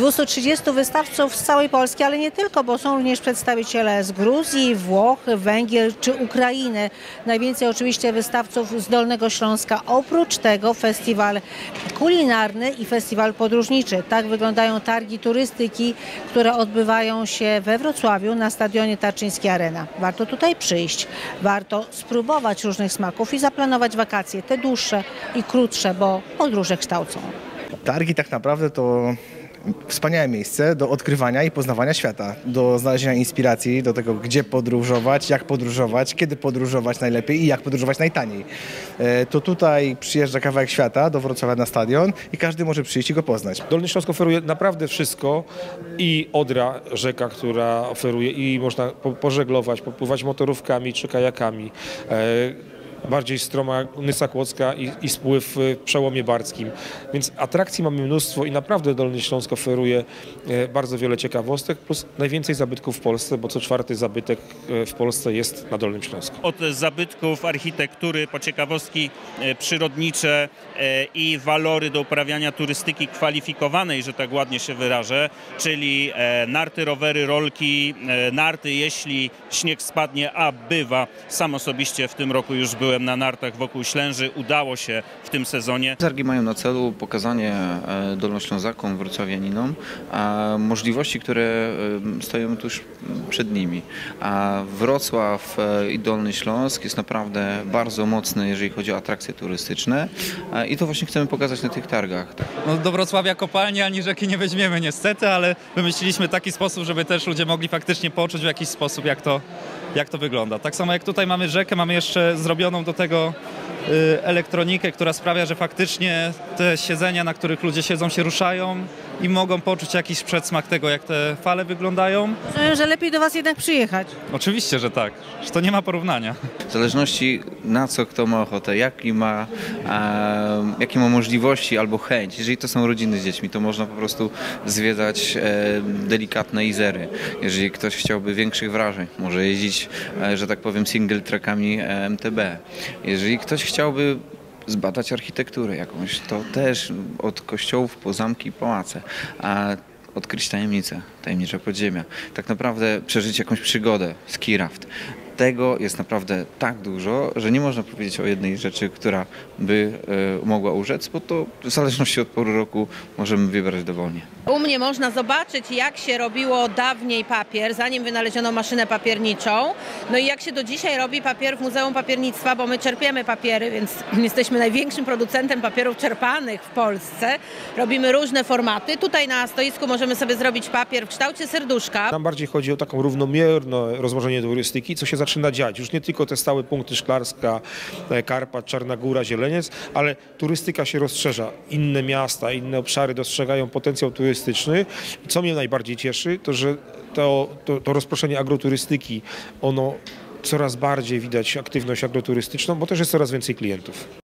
230 wystawców z całej Polski, ale nie tylko, bo są również przedstawiciele z Gruzji, Włoch, Węgier czy Ukrainy. Najwięcej oczywiście wystawców z Dolnego Śląska. Oprócz tego festiwal kulinarny i festiwal podróżniczy. Tak wyglądają targi turystyki, które odbywają się we Wrocławiu na stadionie Tarczyński Arena. Warto tutaj przyjść, warto spróbować różnych smaków i zaplanować wakacje, te dłuższe i krótsze, bo podróże kształcą. Targi tak naprawdę to wspaniałe miejsce do odkrywania i poznawania świata, do znalezienia inspiracji, do tego, gdzie podróżować, jak podróżować, kiedy podróżować najlepiej i jak podróżować najtaniej. To tutaj przyjeżdża kawałek świata do Wrocławia na stadion i każdy może przyjść i go poznać. Dolny Śląsk oferuje naprawdę wszystko i Odra, rzeka, która oferuje i można pożeglować, popływać motorówkami czy kajakami. Bardziej stroma Nysa Kłodzka i spływ w Przełomie Barskim. Więc atrakcji mamy mnóstwo i naprawdę Dolny Śląsk oferuje bardzo wiele ciekawostek, plus najwięcej zabytków w Polsce, bo co czwarty zabytek w Polsce jest na Dolnym Śląsku. Od zabytków architektury po ciekawostki przyrodnicze i walory do uprawiania turystyki kwalifikowanej, że tak ładnie się wyrażę, czyli narty, rowery, rolki, narty, jeśli śnieg spadnie, a bywa. Sam osobiście w tym roku już byłem na nartach wokół Ślęży, udało się w tym sezonie. Targi mają na celu pokazanie Dolnoślązakom, wrocławianinom możliwości, które stoją tuż przed nimi. Wrocław i Dolny Śląsk jest naprawdę bardzo mocny, jeżeli chodzi o atrakcje turystyczne i to właśnie chcemy pokazać na tych targach. No, do Wrocławia kopalni ani rzeki nie weźmiemy niestety, ale wymyśliliśmy taki sposób, żeby też ludzie mogli faktycznie poczuć w jakiś sposób, jak to wygląda. Tak samo jak tutaj mamy rzekę, mamy jeszcze zrobioną do tego elektronikę, która sprawia, że faktycznie te siedzenia, na których ludzie siedzą, się ruszają i mogą poczuć jakiś przedsmak tego, jak te fale wyglądają. Rozumiem, że lepiej do Was jednak przyjechać. Oczywiście, że tak, że to nie ma porównania. W zależności na co kto ma ochotę, jakie ma możliwości albo chęć. Jeżeli to są rodziny z dziećmi, to można po prostu zwiedzać delikatne izery. Jeżeli ktoś chciałby większych wrażeń, może jeździć, że tak powiem, single trackami MTB. Jeżeli ktoś chciałby zbadać architekturę jakąś, to też od kościołów po zamki i pałace, a odkryć tajemnicze podziemia. Tak naprawdę przeżyć jakąś przygodę, ski raft. Tego jest naprawdę tak dużo, że nie można powiedzieć o jednej rzeczy, która by mogła urzec, bo to w zależności od pory roku możemy wybrać dowolnie. U mnie można zobaczyć, jak się robiło dawniej papier, zanim wynaleziono maszynę papierniczą. No i jak się do dzisiaj robi papier w Muzeum Papiernictwa, bo my czerpiemy papiery, więc jesteśmy największym producentem papierów czerpanych w Polsce. Robimy różne formaty. Tutaj na stoisku możemy sobie zrobić papier w kształcie serduszka. Nam bardziej chodzi o taką równomierne rozłożenie turystyki, co się zaczyna dziać. Już nie tylko te stałe punkty Szklarska, Karpat, Czarna Góra, Zieleniec, ale turystyka się rozszerza. Inne miasta, inne obszary dostrzegają potencjał turystyczny. Co mnie najbardziej cieszy, to że to rozproszenie agroturystyki, ono coraz bardziej widać aktywność agroturystyczną, bo też jest coraz więcej klientów.